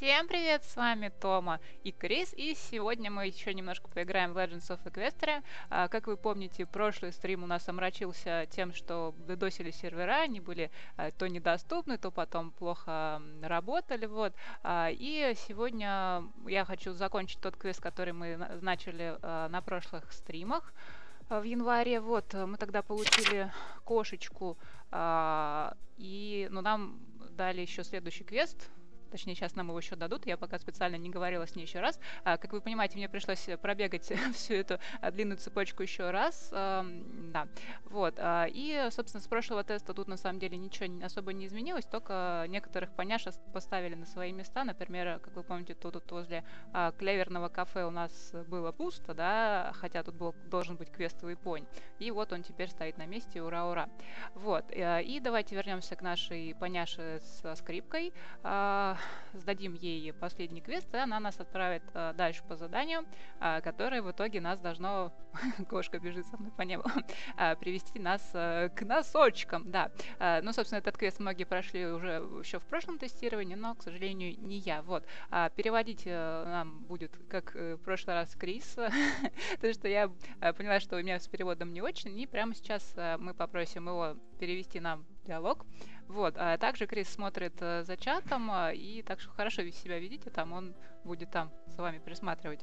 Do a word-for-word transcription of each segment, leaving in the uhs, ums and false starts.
Всем привет, с вами Тома и Крис, и сегодня мы еще немножко поиграем в Legends of Equestria. А, как вы помните, прошлый стрим у нас омрачился тем, что додосили сервера, они были а, то недоступны, то потом плохо м, работали, вот. А, и сегодня я хочу закончить тот квест, который мы на- начали а, на прошлых стримах а, в январе. Вот, э, мы тогда получили кошечку, а, и, ну, нам дали еще следующий квест. Точнее, сейчас нам его еще дадут. Я пока специально не говорила с ней еще раз. А, как вы понимаете, мне пришлось пробегать всю эту а, длинную цепочку еще раз. Ам, да. Вот. а, И, собственно, с прошлого теста тут на самом деле ничего не- особо не изменилось, только некоторых поняш ос- поставили на свои места. Например, как вы помните, то тут возле а, клеверного кафе у нас было пусто, да, хотя тут был, должен быть квестовый понь. И вот он теперь стоит на месте, ура-ура. Вот. э, И давайте вернемся к нашей поняше со скрипкой. А, Сдадим ей последний квест, и она нас отправит а, дальше по заданию, а, которое в итоге нас должно... Кошка бежит со мной по небу. а, Привести нас а, к носочкам, да. А, Ну, собственно, этот квест многие прошли уже еще в прошлом тестировании, но, к сожалению, не я. Вот. А, Переводить э, нам будет, как э, в прошлый раз, Крис, потому что я э, поняла, что у меня с переводом не очень, и прямо сейчас э, мы попросим его перевести нам диалог. Вот, а также Крис смотрит э, за чатом, а, и так что хорошо вы себя ведите там, он будет там с вами присматривать.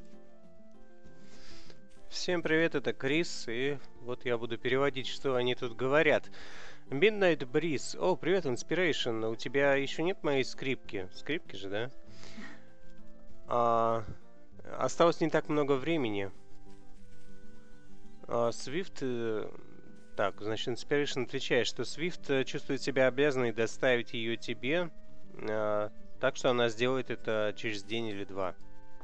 Всем привет, это Крис, и вот я буду переводить, что они тут говорят. Midnight Breeze. О, привет, Inspiration. У тебя еще нет моей скрипки? Скрипки же, да? А, осталось не так много времени. А, Swift... э, Так, значит, Inspiration отвечает, что Swift э, чувствует себя обязанной доставить ее тебе, а, так что она сделает это через день или два.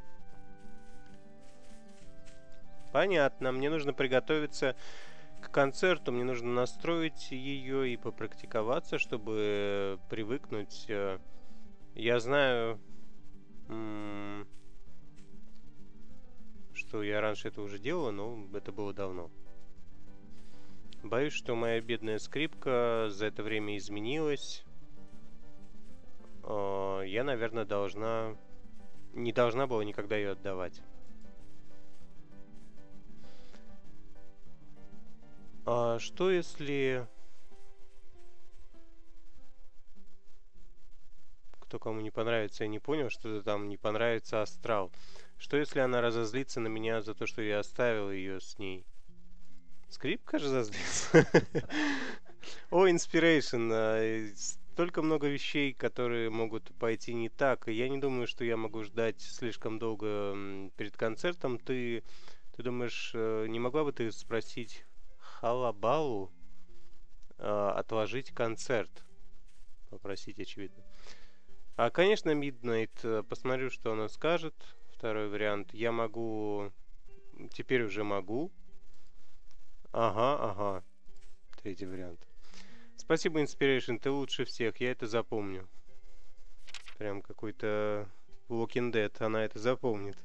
Понятно, мне нужно приготовиться к концерту, мне нужно настроить ее и попрактиковаться, чтобы привыкнуть. э. Я знаю, м, что я раньше это уже делала, но это было давно. Боюсь, что моя бедная скрипка за это время изменилась. Э, Я, наверное, должна... Не должна была никогда ее отдавать. А что если... Кто кому не понравится, я не понял, что там не понравится астрал. Что если она разозлится на меня за то, что я оставил ее с ней? Скрипка же разозлится. О, Inspiration. а, Столько много вещей, которые могут пойти не так. И я не думаю, что я могу ждать слишком долго м, перед концертом. Ты, ты думаешь, э, не могла бы ты спросить Халабалу э, отложить концерт? Попросить, очевидно. А, конечно, Midnight. э, Посмотрю, что она скажет. Второй вариант. Я могу... Теперь уже могу. Ага, ага. Третий вариант. Спасибо, Inspiration. Ты лучше всех. Я это запомню. Прям какой-то Walking Dead. Она это запомнит.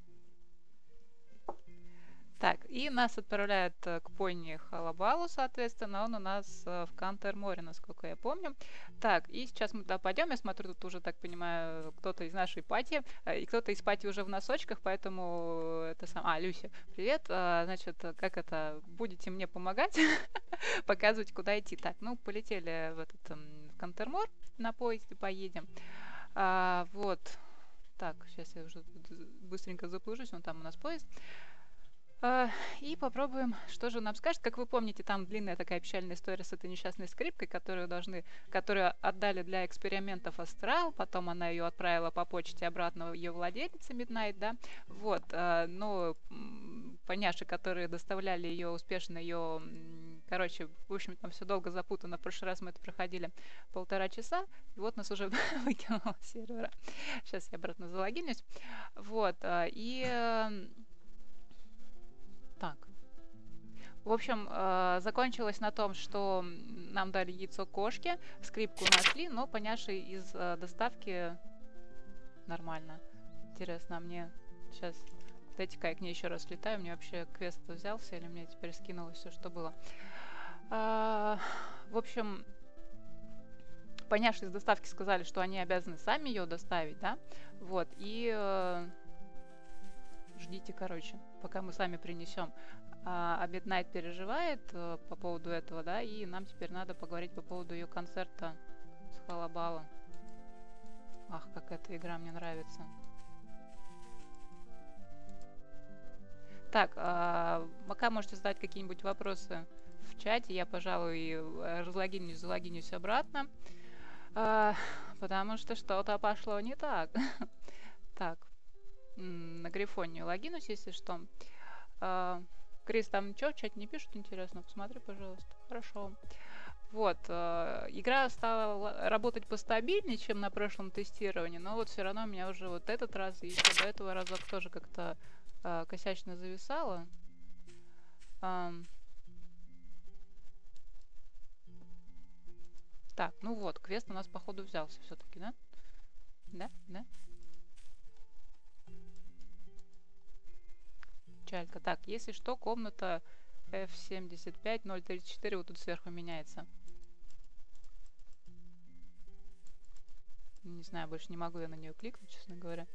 Так, и нас отправляют э, к пони Халабалу, соответственно, он у нас э, в Кантер-море, насколько я помню. Так, и сейчас мы туда пойдем, я смотрю, тут уже, так понимаю, кто-то из нашей пати, э, и кто-то из пати уже в носочках, поэтому это сам... А, Люся, привет, А, значит, э, как это, будете мне помогать, показывать, куда идти. Так, ну, полетели в этот, эм, в Кантермор, на поезде поедем. А, вот, так, сейчас я уже тут быстренько заблужусь, вон там у нас поезд. А, И попробуем, что же он нам скажет. Как вы помните, там длинная такая печальная история с этой несчастной скрипкой, которую должны, которую отдали для экспериментов Астрал, потом она ее отправила по почте обратно ее владельнице Midnight, да. Вот, а, но м, поняши, которые доставляли ее успешно, ее, м, короче, в общем, там все долго запутано. В прошлый раз мы это проходили полтора часа, и вот нас уже выкинуло с сервера. Сейчас я обратно залогинюсь. Вот, а, и э, так. В общем, э, закончилось на том, что м, нам дали яйцо кошки, скрипку нашли, но поняши из э, доставки нормально. Интересно, а мне сейчас... Дайте-ка я к ней еще раз летаю. Мне вообще квест взялся или мне теперь скинулось все, что было. А, в общем, поняв, что из доставки сказали, что они обязаны сами ее доставить, да, вот, и э, ждите, короче, пока мы сами принесем. А, а Midnight переживает э, по поводу этого, да, и нам теперь надо поговорить по поводу ее концерта с Халабала. Ах, как эта игра мне нравится. Так, а, пока можете задать какие-нибудь вопросы в чате, я, пожалуй, разлогинюсь, залогинюсь обратно, а, потому что что-то пошло не так. Так, на Грифоне логинусь, если что. А, Крис, там ничего в чате не пишут, интересно? Посмотри, пожалуйста. Хорошо. Вот, э, игра стала работать постабильнее, чем на прошлом тестировании, но вот все равно у меня уже вот этот раз и еще до этого разок тоже как-то э, косячно зависало. Эм. Так, ну вот, квест у нас походу взялся все-таки, да? Да, да. Печалька. Так, если что, комната эф семьдесят пять ноль тридцать четыре вот тут сверху меняется. Не знаю, больше не могу я на нее кликнуть, честно говоря.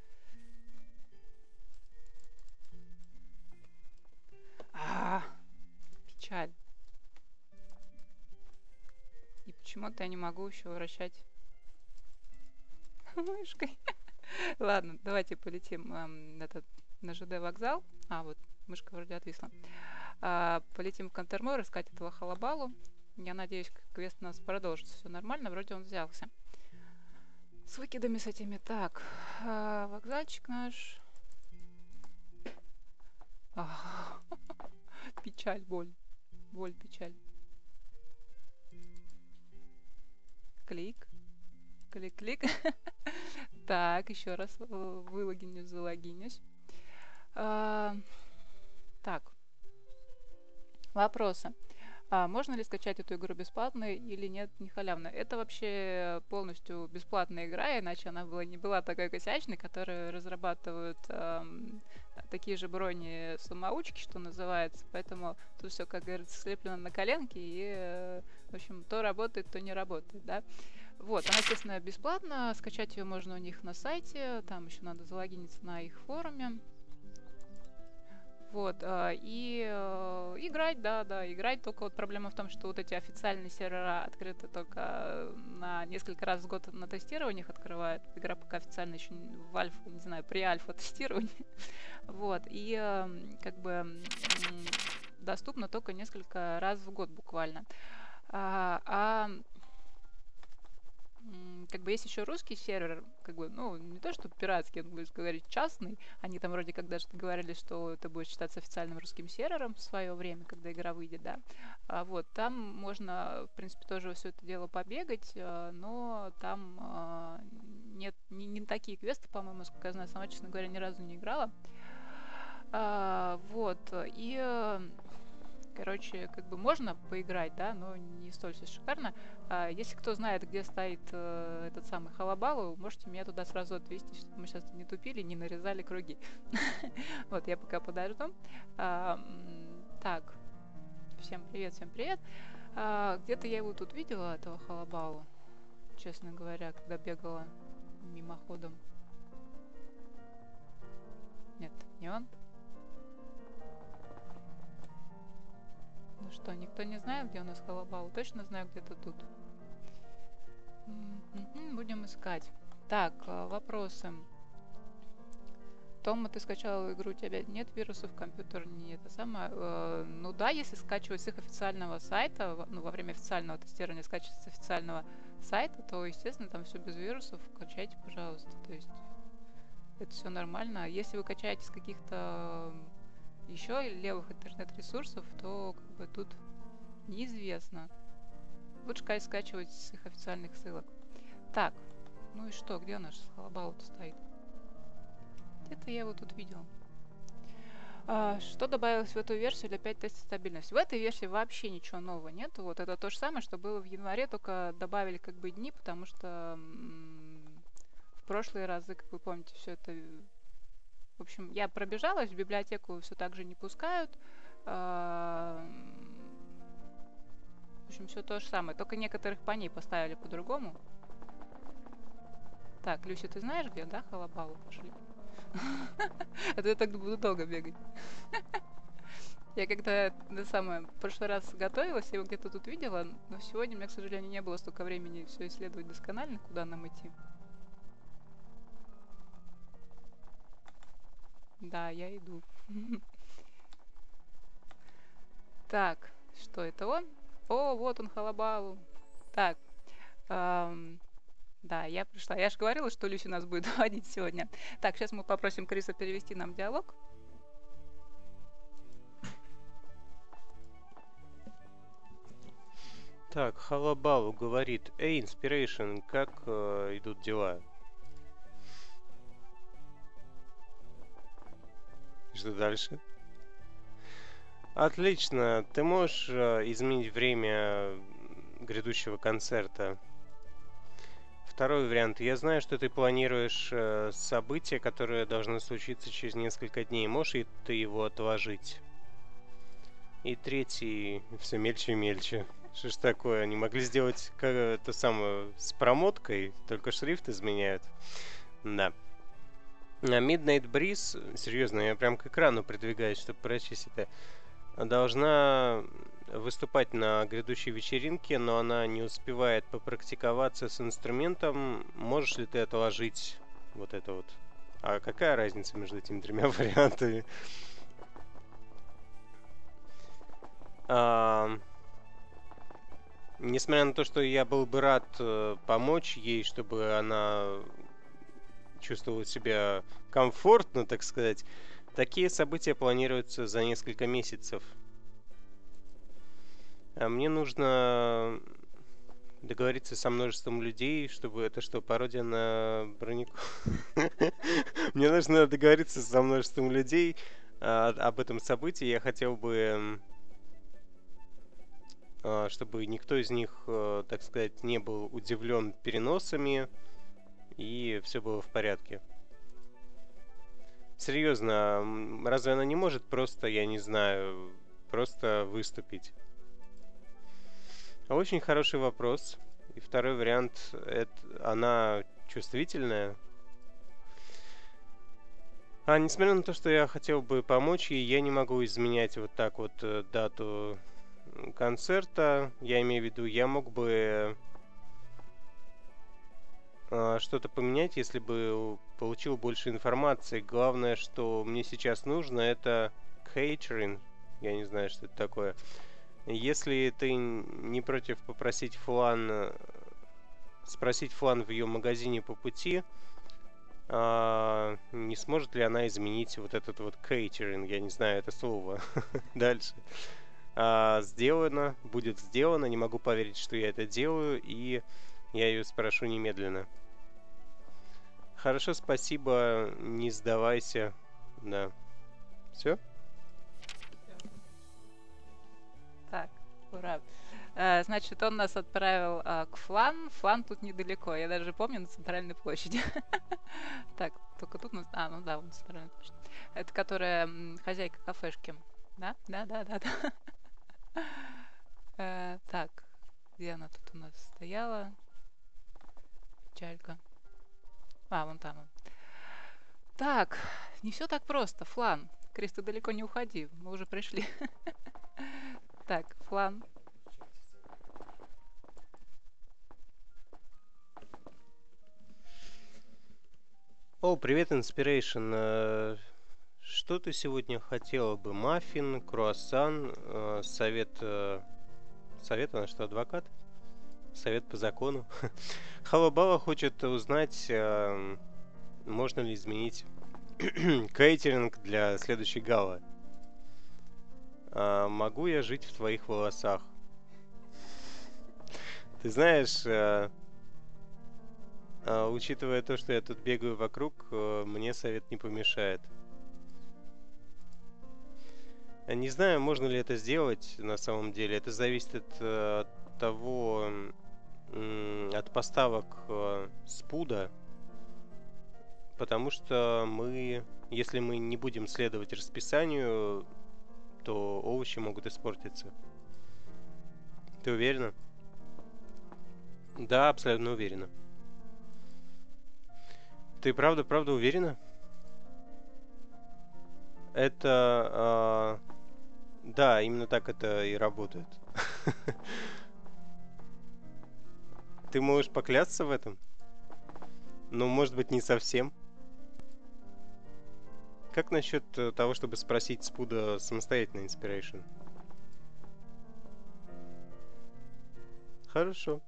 А, печаль. И почему-то я не могу еще вращать мышкой. Ладно, давайте полетим эм, этот, на ЖД вокзал. А, вот, мышка вроде отвисла. А, полетим в Контермор искать этого Халабалу. Я надеюсь, квест у нас продолжится. Все нормально, вроде он взялся. С выкидами с этими. Так, а, вокзальчик наш. Ах, печаль, боль. Боль, печаль. Клик. Клик-клик. Так, еще раз вылогинюсь, залогинюсь. А, так. Вопросы. А можно ли скачать эту игру бесплатно или нет, не халявно? Это вообще полностью бесплатная игра, иначе она была, не была такой косячной, которую разрабатывают эм, такие же брони самоучки, что называется. Поэтому тут все, как говорится, слеплено на коленке, и, э, в общем, то работает, то не работает, да. Вот, она, естественно, бесплатна, скачать ее можно у них на сайте, там еще надо залогиниться на их форуме. Вот, э, и э, играть, да, да, играть, только вот проблема в том, что вот эти официальные сервера открыты только на несколько раз в год на тестированиях открывают. Игра пока официально еще в альфа, не знаю, при альфа тестировании. Вот, и э, как бы э, доступна только несколько раз в год буквально. А, а как бы есть еще русский сервер, как бы, ну, не то, что пиратский, он будет говорить частный. Они там вроде как даже говорили, что это будет считаться официальным русским сервером в свое время, когда игра выйдет, да. А вот, там можно, в принципе, тоже все это дело побегать, но там нет, не, не такие квесты, по-моему, сколько я знаю, сама, честно говоря, ни разу не играла. А, вот, и... Короче, как бы можно поиграть, да, но не столь все шикарно. А, если кто знает, где стоит э, этот самый Халабалу, можете меня туда сразу отвезти, чтобы мы сейчас не тупили, не нарезали круги. Вот, я пока подожду. Так, всем привет, всем привет. Где-то я его тут видела, этого Халабалу, честно говоря, когда бегала мимоходом. Нет, не он. Ну что, никто не знает, где у нас Халабал? Точно знаю, где-то тут. Будем искать. Так, вопросы. Тома, ты скачала игру, у тебя нет вирусов, компьютер не это самое. Э, ну да, если скачивать с их официального сайта, ну во время официального тестирования скачивать с официального сайта, то, естественно, там все без вирусов. Качайте, пожалуйста. То есть это все нормально. Если вы качаете с каких-то еще левых интернет-ресурсов, то как бы тут неизвестно. Лучше, конечно, скачивать с их официальных ссылок. Так, ну и что, где наш Халабал-то стоит? Где-то я его тут видел. А, что добавилось в эту версию для пять теста стабильности? В этой версии вообще ничего нового нет. Вот это то же самое, что было в январе, только добавили как бы дни, потому что м- в прошлые разы, как вы помните, все это... В общем, я пробежалась, в библиотеку все так же не пускают. В общем, все то же самое. Только некоторых по ней поставили по-другому. Так, Люся, ты знаешь, где, да, Халабалу пошли? А то я так буду долго бегать. Я когда на самое, в прошлый раз готовилась, я его где-то тут видела, но сегодня у меня, к сожалению, не было столько времени все исследовать досконально, куда нам идти. Да, я иду. Так, что это он? О, вот он, Халабалу. Так, ам, да, я пришла. Я же говорила, что Люся нас будет водить сегодня. Так, сейчас мы попросим Криса перевести нам диалог. Так, Халабалу говорит: эй, Inspiration, как э, идут дела? Что дальше? Отлично. Ты можешь э, изменить время грядущего концерта? Второй вариант. Я знаю, что ты планируешь э, событие, которое должно случиться через несколько дней. Можешь и ты его отложить? И третий. Все мельче и мельче. Что ж такое? Они могли сделать как это самое с промоткой, только шрифт изменяют. Да. А Midnight Breeze, серьезно, я прям к экрану придвигаюсь, чтобы прочесть это. Должна выступать на грядущей вечеринке, но она не успевает попрактиковаться с инструментом. Можешь ли ты отложить вот это вот? А какая разница между этими тремя вариантами? А, несмотря на то, что я был бы рад э, помочь ей, чтобы она чувствовала себя комфортно, так сказать, такие события планируются за несколько месяцев. А мне нужно договориться со множеством людей, чтобы это что, пародия на бронику? Мне нужно договориться со множеством людей а, об этом событии. Я хотел бы, а, чтобы никто из них, а, так сказать, не был удивлен переносами, и все было в порядке. Серьезно, м, разве она не может просто, я не знаю, просто выступить? Очень хороший вопрос. И второй вариант, это она чувствительная. А несмотря на то, что я хотел бы помочь ей, я не могу изменять вот так вот э, дату концерта. Я имею в виду, я мог бы э, что-то поменять, если бы получил больше информации. Главное, что мне сейчас нужно, это catering. Я не знаю, что это такое. Если ты не против попросить Флан, спросить Флан в ее магазине по пути, а, не сможет ли она изменить вот этот вот кейтеринг, я не знаю это слово. Дальше. А, сделано, будет сделано, не могу поверить, что я это делаю, и я ее спрошу немедленно. Хорошо, спасибо, не сдавайся. Да. Все? Так, ура. Э, Значит, он нас отправил а, к Флан. Флан тут недалеко. Я даже помню, на центральной площади. Так, только тут... на- А, ну да, вон центральная площадь. Это которая м, хозяйка кафешки. Да? Да, да, да, да. Э, Так, где она тут у нас стояла? Печалька. А, вон там он. Так, не все так просто. Флан. Крис, ты далеко не уходи. Мы уже пришли. Так, Флан. О, привет, Inspiration. Э, Что ты сегодня хотела бы? Маффин, круассан, э, совет... э, Совет, она что, адвокат? Совет по закону. Халабала хочет узнать, э, можно ли изменить кейтеринг для следующей галы. А, могу я жить в твоих волосах? Ты знаешь, э, э, учитывая то, что я тут бегаю вокруг, э, мне совет не помешает. Я не знаю, можно ли это сделать на самом деле. Это зависит от, э, от того, м, от поставок э, спуда, потому что мы, если мы не будем следовать расписанию, то овощи могут испортиться. Ты уверена? Да, абсолютно уверена. Ты правда, правда уверена? Это... а, Да, именно так это и работает. Ты можешь поклясться в этом? Ну, может быть, не совсем. Как насчет э, того, чтобы спросить Спуда самостоятельно inspiration? Хорошо.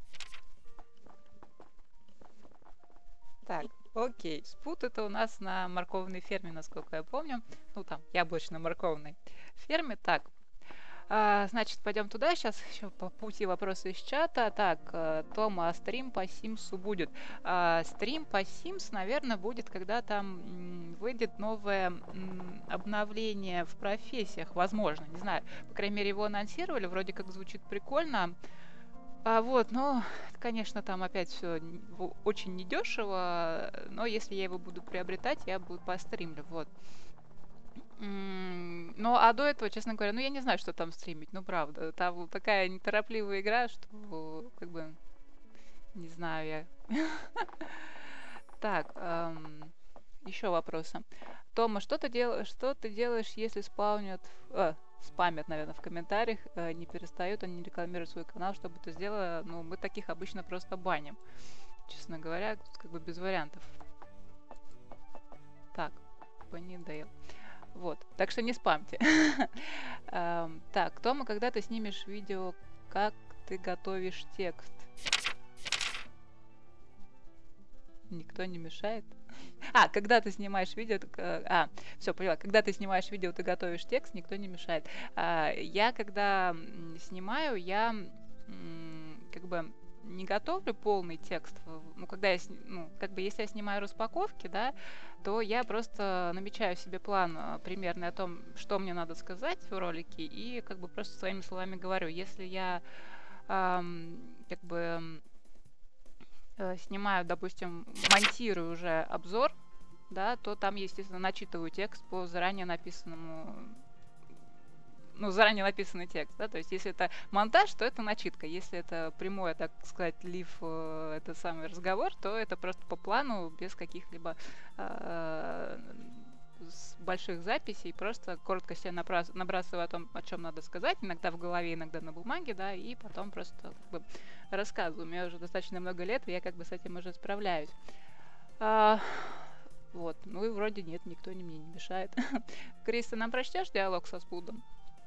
Так, окей. Спут это у нас на морковной ферме, насколько я помню. Ну, там, яблочно-морковной ферме. Так, а, значит, пойдем туда. Сейчас еще по пути вопросы из чата. Так, э, Тома, а стрим по Симсу будет? А, стрим по Sims, наверное, будет, когда там м, выйдет новое м, обновление в профессиях. Возможно, не знаю. По крайней мере, его анонсировали. Вроде как звучит прикольно. А, вот, но, конечно, там опять все очень недешево, но если я его буду приобретать, я буду постримлю, вот. М, Ну, а до этого, честно говоря, ну, я не знаю, что там стримить, ну, правда. Там такая неторопливая игра, что, как бы, не знаю я. Так, еще вопросы. Тома, что ты делаешь, что ты делаешь, если спаунят, э, спамят, наверное, в комментариях, э, не перестают, они не рекламируют свой канал, чтобы ты сделала, ну, мы таких обычно просто баним. Честно говоря, тут как бы без вариантов. Так, Понидейл. Вот, так что не спамьте. Эм, Так, Тома, когда ты снимешь видео, как ты готовишь текст? Никто не мешает? А, когда ты снимаешь видео, так, э, а, все, поняла. Когда ты снимаешь видео, ты готовишь текст, никто не мешает. А, я, когда м, снимаю, я м, как бы не готовлю полный текст. В- Ну, когда я, сни- ну, как бы, если я снимаю распаковки, да, то я просто намечаю себе план а, примерный о том, что мне надо сказать в ролике, и как бы просто своими словами говорю. Если я ам, как бы э, снимаю, допустим, монтирую уже обзор, да, то там, естественно, начитываю текст по заранее написанному, ну, заранее написанный текст, да, то есть если это монтаж, то это начитка, если это прямой, так сказать, лив, э, это самый разговор, то это просто по плану, без каких-либо э, с больших записей, просто коротко себе набрас- набрасываю о том, о чем надо сказать, иногда в голове, иногда на бумаге, да, и потом просто как бы рассказываю. У меня уже достаточно много лет, и я как бы с этим уже справляюсь. А, вот, ну и вроде нет, никто не мне не мешает. Крис, ты нам прочтешь диалог со Спудом?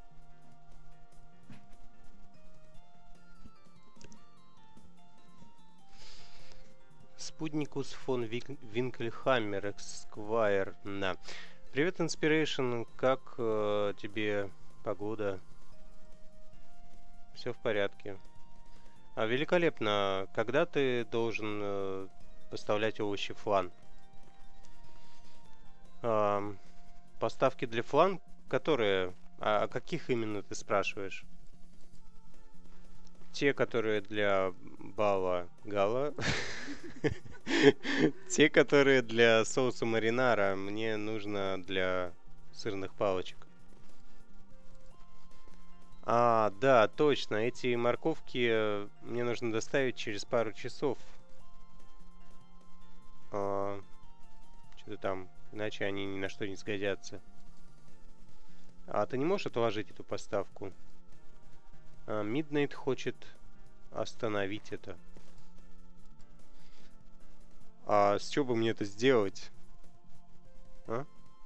Спутникус фон Вик- Винкельхаммер, Эсквайр. Да. Привет, Inspiration. Как э, тебе погода? Все в порядке. А, великолепно. Когда ты должен э, поставлять овощи в флан? Ам, поставки для флан, которые... А о каких именно ты спрашиваешь? Те, которые для бала гала. Те, которые для соуса маринара, мне нужно для сырных палочек. А, да, точно. Эти морковки э, мне нужно доставить через пару часов. А, что-то там, иначе они ни на что не сгодятся. А ты не можешь отложить эту поставку? А, Midnight хочет остановить это. А с чего бы мне это сделать? А?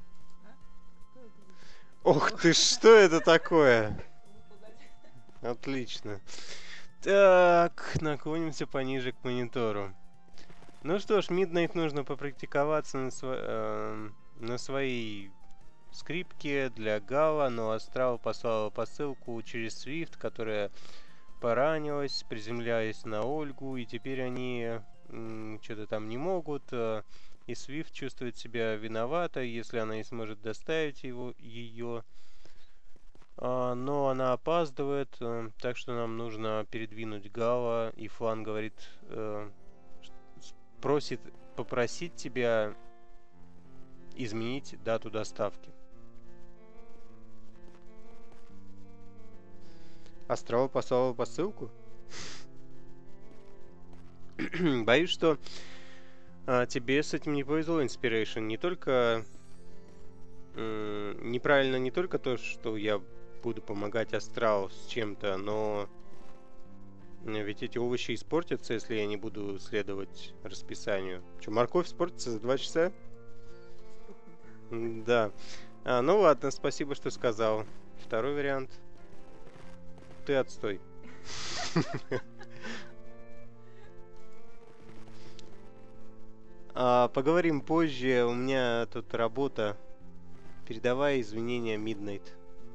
Ох ты, что это такое? Отлично. Так, наклонимся пониже к монитору. Ну что ж, Midnight нужно попрактиковаться на, сво- эм, на своей скрипке для Гала, но Астрал послала посылку через Swift, которая поранилась, приземляясь на Ольгу, и теперь они м, что-то там не могут. э, И Swift чувствует себя виноватой, если она не сможет доставить его, ее. А, но она опаздывает, э, так что нам нужно передвинуть Гала, и Флан говорит, э, ш- просит попросить тебя изменить дату доставки. Астрал послала посылку? Боюсь, что А тебе с этим не повезло, Inspiration. Не только... м, неправильно не только то, что я буду помогать Астрал с чем-то, но м, ведь эти овощи испортятся, если я не буду следовать расписанию. Че, морковь испортится за два часа? М, Да. А, ну ладно, спасибо, что сказал. Второй вариант. Ты отстой. А, поговорим позже. У меня тут работа. Передавай извинения Midnight.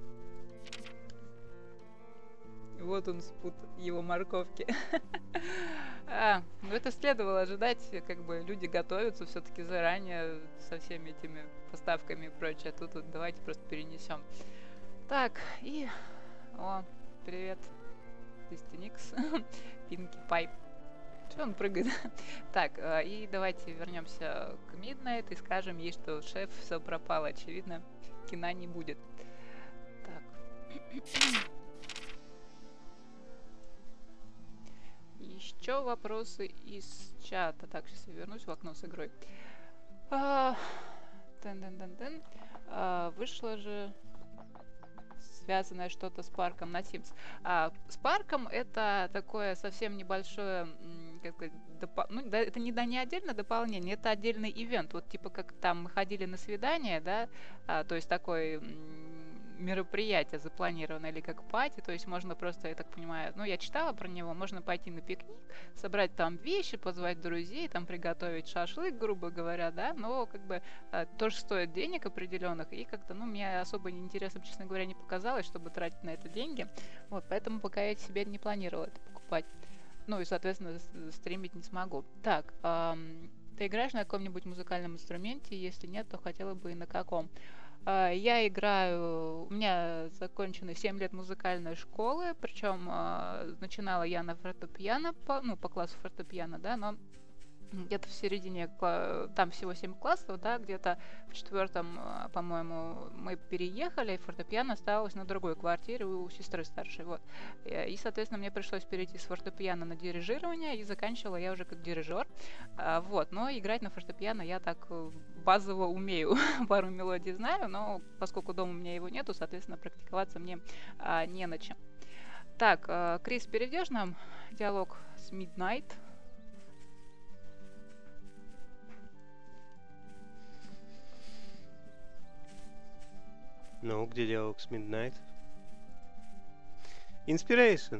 Вот он спут его морковки. А, ну это следовало ожидать, как бы люди готовятся все-таки заранее со всеми этими поставками и прочее. А тут вот давайте просто перенесем. Так, и... О, привет, Дестиникс, Пинки Пай. Че он прыгает? Так, э, и давайте вернемся к Midnight и скажем ей, что шеф, все пропало, очевидно, кино не будет. Так. Еще вопросы из чата. Так, сейчас я вернусь в окно с игрой. А, тын-тын-тын-тын. А, вышло же связанное что-то с парком на Sims. А, с парком это такое совсем небольшое, м, как сказать, допо- ну, да, это не, да, не отдельное дополнение, это отдельный ивент. Вот типа как там мы ходили на свидание, да, а, то есть такой м, мероприятие запланировано или как пати, то есть можно просто, я так понимаю, ну я читала про него, можно пойти на пикник, собрать там вещи, позвать друзей, там приготовить шашлык, грубо говоря, да, но как бы а, тоже стоит денег определенных, и как-то, ну, мне особо интересно, честно говоря, не показалось, чтобы тратить на это деньги, вот, поэтому пока я себе не планировала это покупать, ну, и, соответственно, с- стримить не смогу. Так, ам, ты играешь на каком-нибудь музыкальном инструменте? Если нет, то хотела бы и на каком. А, Я играю, у меня закончено семь лет музыкальной школы, причем а, начинала я на фортепиано, по, ну, по классу фортепиано, да, но где-то в середине, кла- там всего семь классов, да, где-то в четвертом, а, по-моему, мы переехали, и фортепиано осталось на другой квартире у сестры старшей, вот. Э, И, соответственно, мне пришлось перейти с фортепиано на дирижирование, и заканчивала я уже как дирижер, А, вот. Но играть на фортепиано я так э, базово умею, пару мелодий знаю, но поскольку дома у меня его нету, соответственно, практиковаться мне а, не на чем. Так, э, Крис, перейдешь нам диалог с Midnight? Ну, где диалог с Midnight? Inspiration.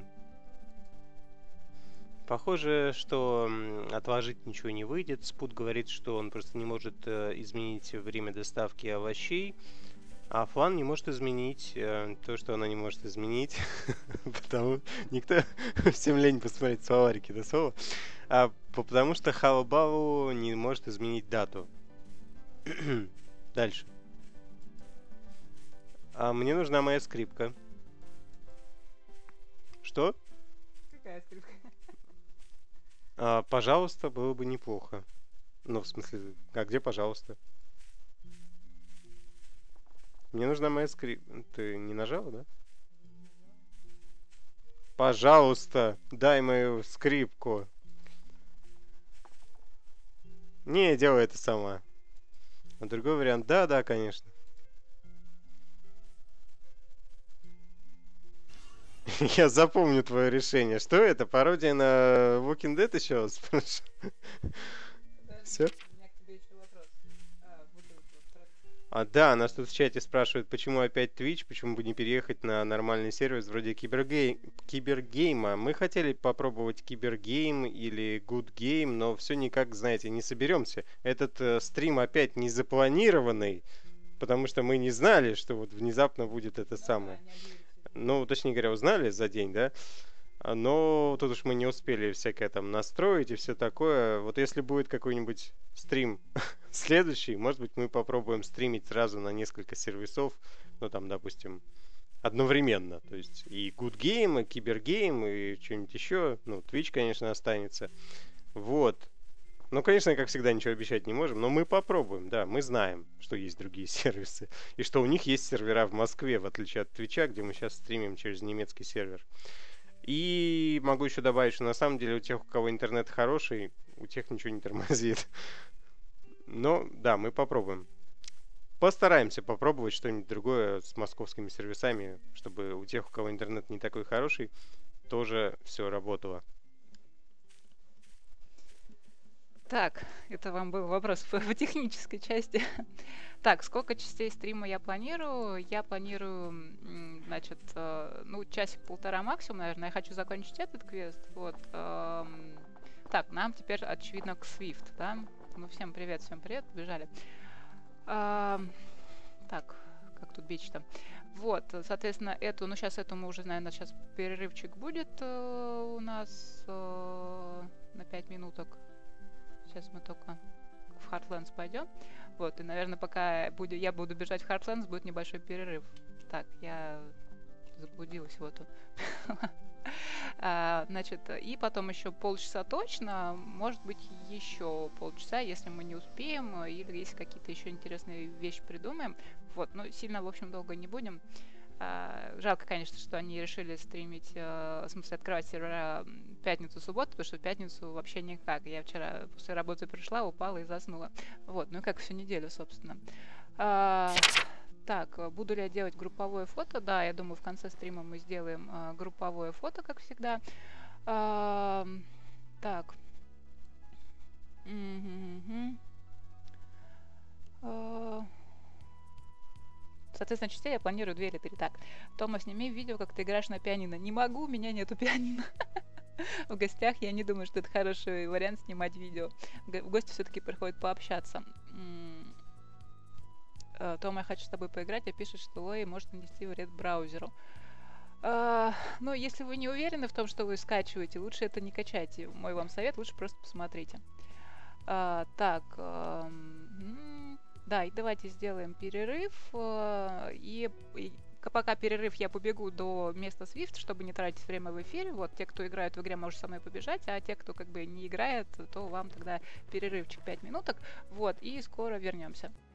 Похоже, что м, отложить ничего не выйдет. Спут говорит, что он просто не может э, изменить время доставки овощей, а Флан не может изменить э, то, что она не может изменить, потому никто всем лень посмотреть словарики до слова, а по- потому что Халабаву не может изменить дату. Дальше. А мне нужна моя скрипка. Что? Какая скрипка? А, пожалуйста, было бы неплохо. Ну, в смысле, а где пожалуйста? Мне нужна моя скрипка. Ты не нажала, да? Пожалуйста, дай мою скрипку. Не, делай это сама. А другой вариант, да, да, конечно. Я запомню твое решение. Что это? Пародия на Walking Dead еще? Спрашиваю. Подожди, Все? у меня к тебе еще вопрос. А, вот этот вот про- А, да, нас тут в чате спрашивают, почему опять Twitch, почему бы не переехать на нормальный сервис вроде Кибергей... Кибергейма. Мы хотели попробовать Кибергейм или Good Game, но все никак, знаете, не соберемся. Этот э, стрим опять не запланированный, потому что мы не знали, что вот внезапно будет это Ну да, самое. не объявили себе. Ну, точнее говоря, узнали за день, да? А, Но тут уж мы не успели всякое там настроить и все такое. Вот если будет какой-нибудь стрим следующий, может быть, мы попробуем стримить сразу на несколько сервисов, ну там, допустим, одновременно. То есть и Good Game, и Кибергейм, и что-нибудь еще. Ну, Twitch, конечно, останется. Вот. Ну, конечно, как всегда, ничего обещать не можем, но мы попробуем, да, мы знаем, что есть другие сервисы, и что у них есть сервера в Москве, в отличие от Твича, где мы сейчас стримим через немецкий сервер. И могу еще добавить, что на самом деле у тех, у кого интернет хороший, у тех ничего не тормозит. Но, да, мы попробуем. Постараемся попробовать что-нибудь другое с московскими сервисами, чтобы у тех, у кого интернет не такой хороший, тоже все работало. Так, это вам был вопрос по, по технической части. Так, сколько частей стрима я планирую? Я планирую, м, значит, э, ну, часик-полтора максимум, наверное. Я хочу закончить этот квест. Вот. эм. Так, нам теперь, очевидно, к Swift, да? Ну, всем привет, всем привет, побежали. Ам, так, как тут бечь-то? Вот, соответственно, эту, ну, сейчас эту мы уже, наверное, сейчас перерывчик будет э, у нас э, на пять минуток. Сейчас мы только в Heartlands пойдем. Вот, и, наверное, пока буду, я буду бежать в Heartlands, будет небольшой перерыв. Так, я заблудилась вот тут. А, значит, и потом еще полчаса точно, может быть, еще полчаса, если мы не успеем, или если какие-то еще интересные вещи придумаем. Вот, ну, сильно, в общем, долго не будем. А, жалко, конечно, что они решили стримить, э, в смысле, открывать сервера пятницу-субботу, потому что в пятницу вообще никак. Я вчера после работы пришла, упала и заснула. Вот, ну и как всю неделю, собственно. А, так, буду ли я делать групповое фото? Да, я думаю, в конце стрима мы сделаем э, групповое фото, как всегда. А, так. М-м-м-м. А, Соответственно, частей я планирую две или три. Так, Тома, сними видео, как ты играешь на пианино. Не могу, у меня нету пианино. В гостях я не думаю, что это хороший вариант снимать видео. В гости все-таки приходит пообщаться. Тома, я хочу с тобой поиграть, а пишет, что Лои может нанести вред браузеру. Uh, ну, если вы не уверены в том, что вы скачиваете, лучше это не качайте. Мой вам совет, лучше просто посмотрите. Uh, так, uh, м- да, и давайте сделаем перерыв. Uh, и, и пока перерыв, я побегу до места Swift, чтобы не тратить время в эфире. Вот, те, кто играет в игре, может со мной побежать, а те, кто как бы не играет, то вам тогда перерывчик пять минуток. Вот, и скоро вернемся.